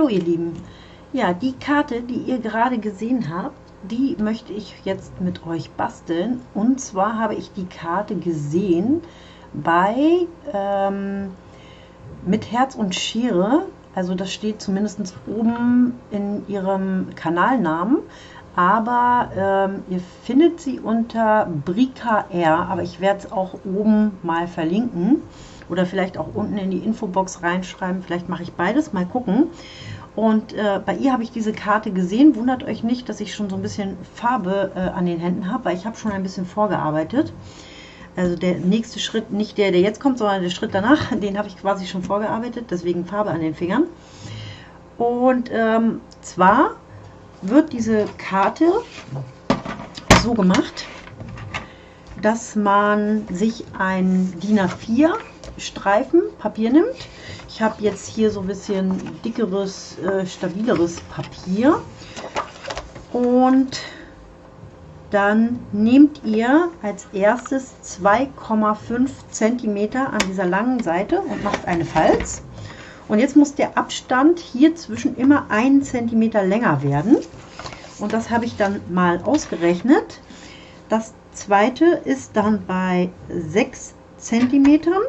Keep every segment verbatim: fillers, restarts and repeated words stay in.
ihr Lieben, ja, die Karte, die ihr gerade gesehen habt, die möchte ich jetzt mit euch basteln. Und zwar habe ich die Karte gesehen bei ähm, mit Herz und Schere. Also das steht zumindest oben in ihrem Kanalnamen. Aber ähm, ihr findet sie unter Brica R. Aber ich werde es auch oben mal verlinken. Oder vielleicht auch unten in die Infobox reinschreiben. Vielleicht mache ich beides. Mal gucken. Und äh, bei ihr habe ich diese Karte gesehen. Wundert euch nicht, dass ich schon so ein bisschen Farbe äh, an den Händen habe, weil ich habe schon ein bisschen vorgearbeitet. Also der nächste Schritt, nicht der, der jetzt kommt, sondern der Schritt danach, den habe ich quasi schon vorgearbeitet. Deswegen Farbe an den Fingern. Und ähm, zwar wird diese Karte so gemacht, dass man sich ein DIN A vier Streifen Papier nimmt. Ich habe jetzt hier so ein bisschen dickeres, äh, stabileres Papier. Und dann nehmt ihr als erstes zwei Komma fünf Zentimeter an dieser langen Seite und macht eine Falz. Und jetzt muss der Abstand hier zwischen immer einen Zentimeter länger werden. Und das habe ich dann mal ausgerechnet. Das zweite ist dann bei sechs Zentimetern.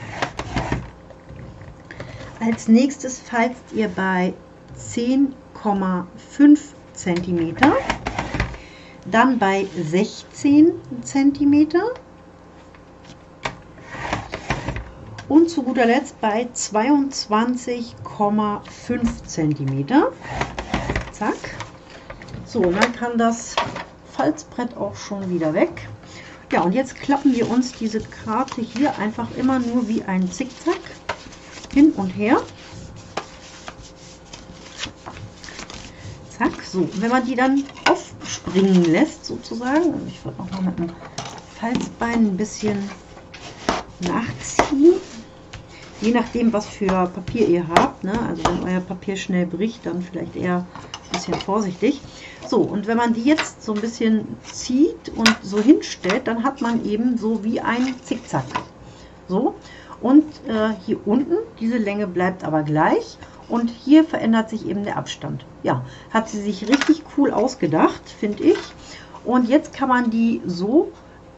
Als nächstes falzt ihr bei zehn Komma fünf Zentimeter, dann bei sechzehn Zentimeter und zu guter Letzt bei zweiundzwanzig Komma fünf Zentimeter. Zack. So, und dann kann das Falzbrett auch schon wieder weg. Ja, und jetzt klappen wir uns diese Karte hier einfach immer nur wie ein Zickzack hin und her. Zack, so. Wenn man die dann aufspringen lässt, sozusagen, und ich würde noch mal mit dem Falzbein ein bisschen nachziehen, je nachdem, was für Papier ihr habt, ne? Also wenn euer Papier schnell bricht, dann vielleicht eher ein bisschen vorsichtig. So, und wenn man die jetzt so ein bisschen zieht und so hinstellt, dann hat man eben so wie ein Zickzack. So. Und äh, hier unten, diese Länge bleibt aber gleich und hier verändert sich eben der Abstand. Ja, hat sie sich richtig cool ausgedacht, finde ich. Und jetzt kann man die so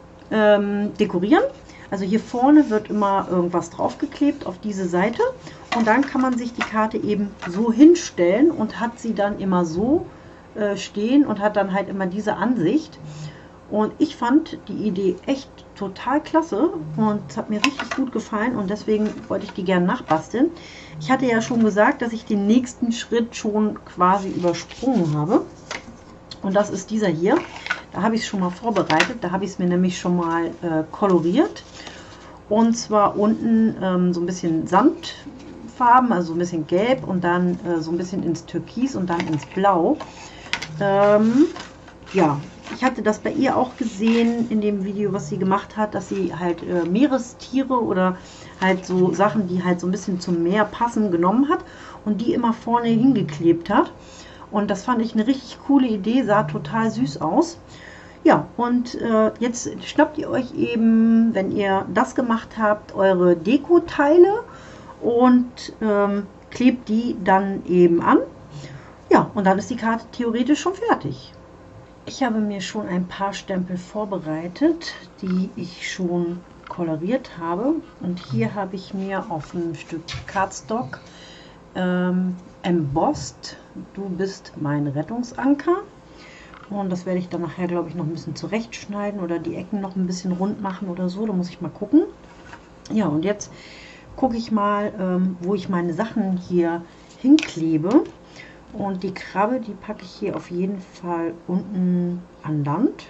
ähm, dekorieren. Also hier vorne wird immer irgendwas draufgeklebt auf diese Seite und dann kann man sich die Karte eben so hinstellen und hat sie dann immer so äh, stehen und hat dann halt immer diese Ansicht. Und ich fand die Idee echt total klasse und es hat mir richtig gut gefallen und deswegen wollte ich die gerne nachbasteln. Ich hatte ja schon gesagt, dass ich den nächsten Schritt schon quasi übersprungen habe. Und das ist dieser hier. Da habe ich es schon mal vorbereitet. Da habe ich es mir nämlich schon mal äh, koloriert. Und zwar unten ähm, so ein bisschen Sandfarben, also so ein bisschen gelb und dann äh, so ein bisschen ins Türkis und dann ins Blau. Ähm, ja. Ich hatte das bei ihr auch gesehen in dem Video, was sie gemacht hat, dass sie halt äh, Meerestiere oder halt so Sachen, die halt so ein bisschen zum Meer passen, genommen hat und die immer vorne hingeklebt hat. Und das fand ich eine richtig coole Idee, sah total süß aus. Ja, und äh, jetzt schnappt ihr euch eben, wenn ihr das gemacht habt, eure Deko-Teile und ähm, klebt die dann eben an. Ja, und dann ist die Karte theoretisch schon fertig. Ich habe mir schon ein paar Stempel vorbereitet, die ich schon koloriert habe. Und hier habe ich mir auf ein Stück Cardstock ähm, embossed, du bist mein Rettungsanker. Und das werde ich dann nachher, glaube ich, noch ein bisschen zurechtschneiden oder die Ecken noch ein bisschen rund machen oder so. Da muss ich mal gucken. Ja, und jetzt gucke ich mal, ähm, wo ich meine Sachen hier hinklebe. Und die Krabbe, die packe ich hier auf jeden Fall unten an Land.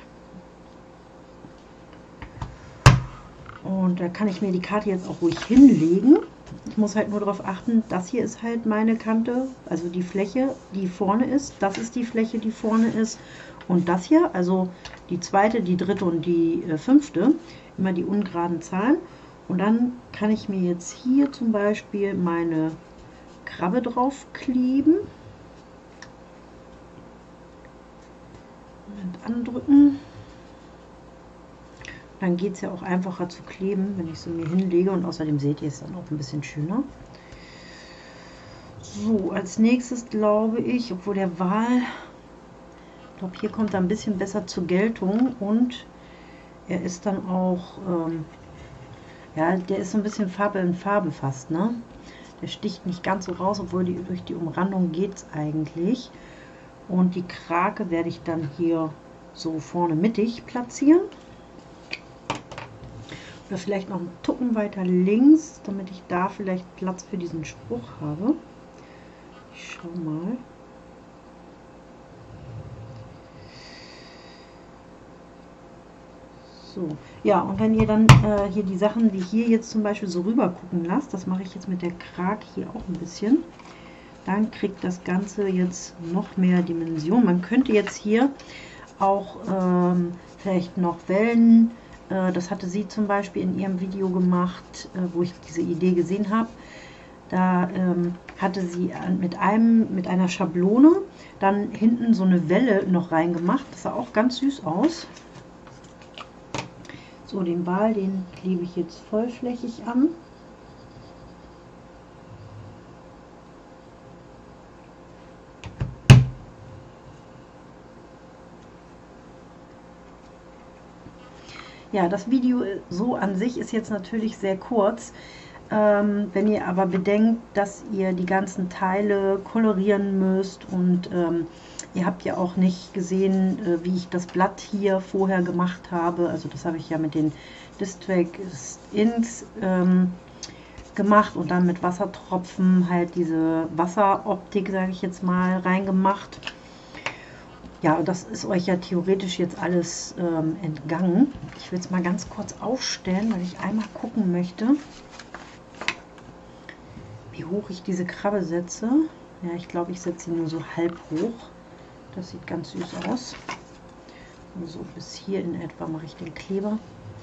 Und da kann ich mir die Karte jetzt auch ruhig hinlegen. Ich muss halt nur darauf achten, das hier ist halt meine Kante, also die Fläche, die vorne ist. Das ist die Fläche, die vorne ist. Und das hier, also die zweite, die dritte und die äh, fünfte, immer die ungeraden Zahlen. Und dann kann ich mir jetzt hier zum Beispiel meine Krabbe drauf kleben. Andrücken. Dann geht es ja auch einfacher zu kleben, wenn ich sie mir hinlege und außerdem seht ihr es dann auch ein bisschen schöner. So, als nächstes glaube ich, obwohl der Wal, ich glaube, hier kommt er ein bisschen besser zur Geltung und er ist dann auch, ähm, ja, der ist so ein bisschen Farbe in Farbe fast, ne? Der sticht nicht ganz so raus, obwohl die, durch die Umrandung geht es eigentlich. Und die Krake werde ich dann hier so vorne mittig platzieren. Oder vielleicht noch einen Tucken weiter links, damit ich da vielleicht Platz für diesen Spruch habe. Ich schau mal. So, ja, und wenn ihr dann äh, hier die Sachen, wie hier jetzt zum Beispiel so rüber gucken lasst, das mache ich jetzt mit der Krake hier auch ein bisschen, dann kriegt das Ganze jetzt noch mehr Dimension. Man könnte jetzt hier auch ähm, vielleicht noch Wellen, äh, das hatte sie zum Beispiel in ihrem Video gemacht, äh, wo ich diese Idee gesehen habe. Da ähm, hatte sie mit, einem, mit einer Schablone dann hinten so eine Welle noch reingemacht. Das sah auch ganz süß aus. So, den Wal, den klebe ich jetzt vollflächig an. Ja, das Video so an sich ist jetzt natürlich sehr kurz. Ähm, wenn ihr aber bedenkt, dass ihr die ganzen Teile kolorieren müsst und ähm, ihr habt ja auch nicht gesehen, äh, wie ich das Blatt hier vorher gemacht habe. Also das habe ich ja mit den Distress Inks ähm, gemacht und dann mit Wassertropfen halt diese Wasseroptik, sage ich jetzt mal, reingemacht. Ja, und das ist euch ja theoretisch jetzt alles ähm, entgangen. Ich will es mal ganz kurz aufstellen, weil ich einmal gucken möchte, wie hoch ich diese Krabbe setze. Ja, ich glaube, ich setze sie nur so halb hoch. Das sieht ganz süß aus. So bis hier in etwa mache ich den Kleber.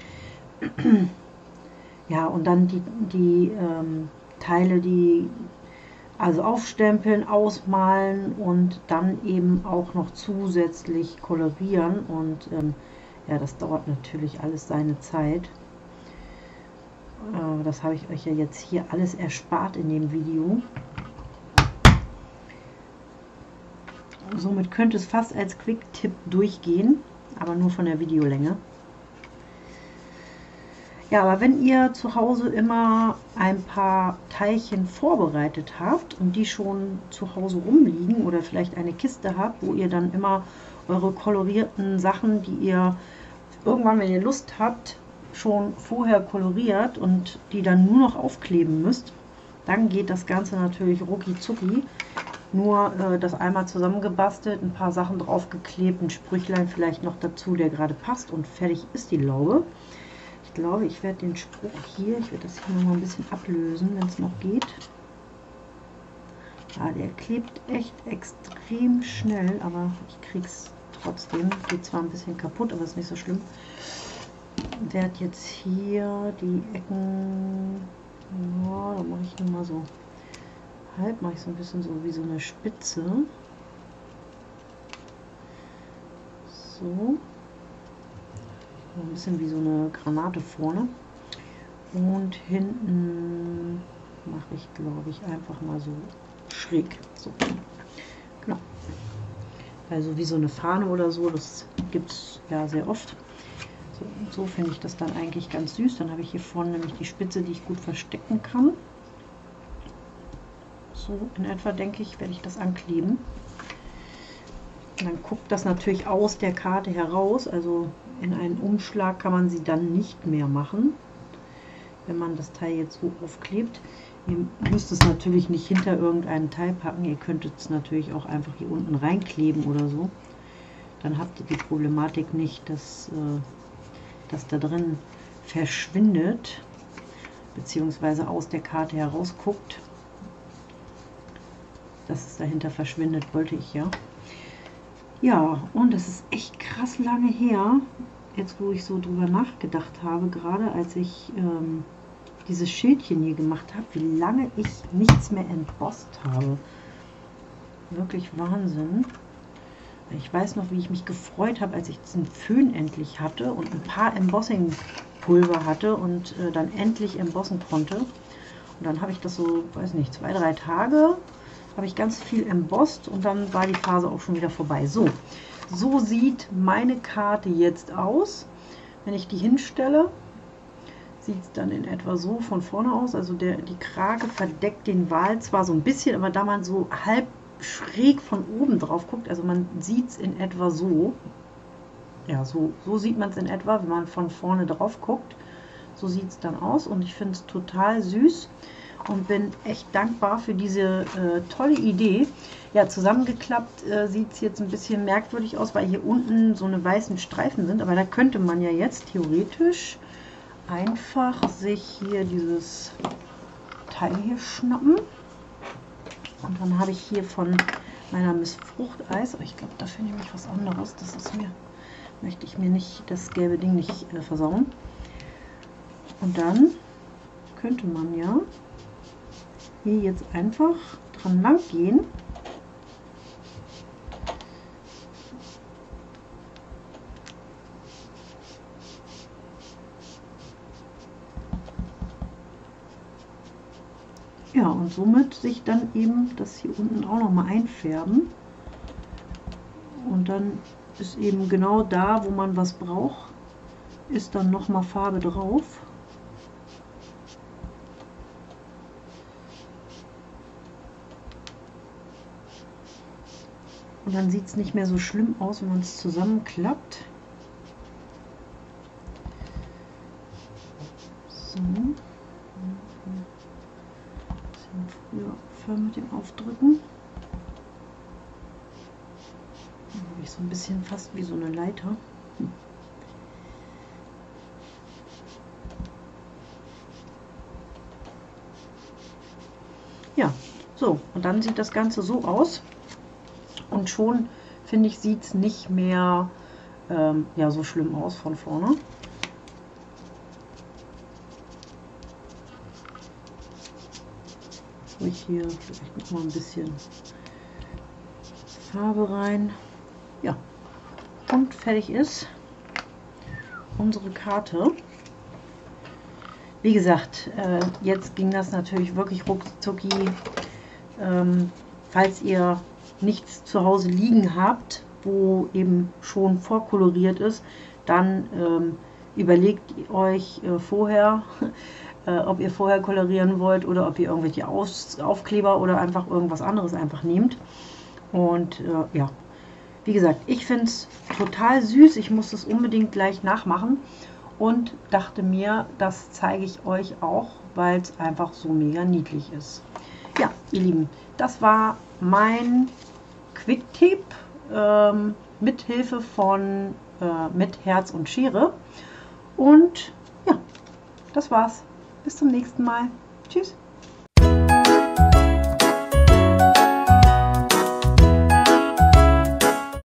Ja, und dann die, die ähm, Teile, die also aufstempeln, ausmalen und dann eben auch noch zusätzlich kolorieren. Und ähm, ja, das dauert natürlich alles seine Zeit. Äh, das habe ich euch ja jetzt hier alles erspart in dem Video. Somit könnte es fast als Quick-Tipp durchgehen, aber nur von der Videolänge. Ja, aber wenn ihr zu Hause immer ein paar Teilchen vorbereitet habt und die schon zu Hause rumliegen oder vielleicht eine Kiste habt, wo ihr dann immer eure kolorierten Sachen, die ihr irgendwann, wenn ihr Lust habt, schon vorher koloriert und die dann nur noch aufkleben müsst, dann geht das Ganze natürlich rucki zucki. Nur äh, das einmal zusammengebastelt, ein paar Sachen draufgeklebt, ein Sprüchlein vielleicht noch dazu, der gerade passt und fertig ist die Laube. Ich glaube, ich werde den Spruch hier, ich werde das hier noch mal ein bisschen ablösen, wenn es noch geht. Ja, der klebt echt extrem schnell, aber ich kriege es trotzdem. Geht zwar ein bisschen kaputt, aber ist nicht so schlimm. Ich werde jetzt hier die Ecken, ja, da mache ich nur mal so halb, mache ich so ein bisschen so wie so eine Spitze. So. Ein bisschen wie so eine Granate vorne. Und hinten mache ich, glaube ich, einfach mal so schräg. So. Genau. Also wie so eine Fahne oder so, das gibt es ja sehr oft. So, so finde ich das dann eigentlich ganz süß. Dann habe ich hier vorne nämlich die Spitze, die ich gut verstecken kann. So in etwa, denke ich, werde ich das ankleben. Und dann guckt das natürlich aus der Karte heraus, also in einen Umschlag kann man sie dann nicht mehr machen, wenn man das Teil jetzt so aufklebt. Ihr müsst es natürlich nicht hinter irgendeinem Teil packen, ihr könntet es natürlich auch einfach hier unten reinkleben oder so. Dann habt ihr die Problematik nicht, dass äh, das da drin verschwindet, beziehungsweise aus der Karte heraus guckt. Dass es dahinter verschwindet, wollte ich ja. Ja, und es ist echt krass lange her, jetzt wo ich so drüber nachgedacht habe, gerade als ich ähm, dieses Schildchen hier gemacht habe, wie lange ich nichts mehr embossed habe. Wirklich Wahnsinn. Ich weiß noch, wie ich mich gefreut habe, als ich diesen Föhn endlich hatte und ein paar Embossing-Pulver hatte und äh, dann endlich embossen konnte. Und dann habe ich das so, weiß nicht, zwei, drei Tage habe ich ganz viel embossed und dann war die Phase auch schon wieder vorbei. So, so sieht meine Karte jetzt aus. Wenn ich die hinstelle, sieht es dann in etwa so von vorne aus. Also der, die Krage verdeckt den Wal zwar so ein bisschen, aber da man so halb schräg von oben drauf guckt, also man sieht es in etwa so. Ja, so, so sieht man es in etwa, wenn man von vorne drauf guckt. So sieht es dann aus und ich finde es total süß und bin echt dankbar für diese äh, tolle Idee. Ja, zusammengeklappt äh, sieht es jetzt ein bisschen merkwürdig aus, weil hier unten so eine weißen Streifen sind, aber da könnte man ja jetzt theoretisch einfach sich hier dieses Teil hier schnappen und dann habe ich hier von meiner Miss Fruchteis, aber ich glaube, dafür nehme ich was anderes, das ist mir, möchte ich mir nicht, das gelbe Ding nicht äh, versauen. Und dann könnte man ja hier jetzt einfach dran lang gehen. Ja, und somit sich dann eben das hier unten auch noch mal einfärben. Und dann ist eben genau da, wo man was braucht, ist dann noch mal Farbe drauf. Und dann sieht es nicht mehr so schlimm aus, wenn man es zusammenklappt. So. Ein bisschen früher aufhören mit dem Aufdrücken. Dann habe ich so ein bisschen fast wie so eine Leiter. Hm. Ja, so. Und dann sieht das Ganze so aus. Und schon, finde ich, sieht es nicht mehr ähm, ja, so schlimm aus von vorne. So, ich hier vielleicht noch mal ein bisschen Farbe rein. Ja, und fertig ist unsere Karte. Wie gesagt, äh, jetzt ging das natürlich wirklich ruckzucki. Ähm, falls ihr nichts zu Hause liegen habt, wo eben schon vorkoloriert ist, dann ähm, überlegt euch äh, vorher, äh, ob ihr vorher kolorieren wollt oder ob ihr irgendwelche Aus Aufkleber oder einfach irgendwas anderes einfach nehmt. Und äh, ja, wie gesagt, ich finde es total süß. Ich muss es unbedingt gleich nachmachen und dachte mir, das zeige ich euch auch, weil es einfach so mega niedlich ist. Ja, ihr Lieben, das war mein Quick-Tipp ähm, mit Hilfe von äh, mit Herz und Schere. Und ja, das war's. Bis zum nächsten Mal. Tschüss.